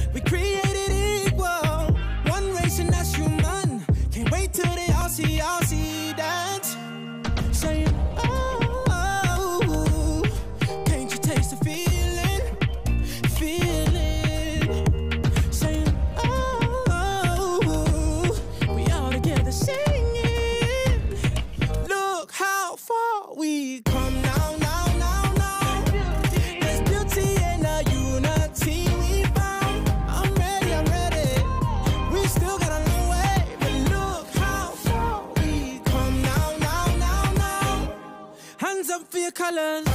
We created equal, one race and that's human. Can't wait till they all see that. Saying, oh, can't you taste the feeling? Saying, oh, we all together singing. Look how far we come now. There's beauty in the unity we found. I'm ready. We still got a long way, but look how far we come now. Hands up for your colors.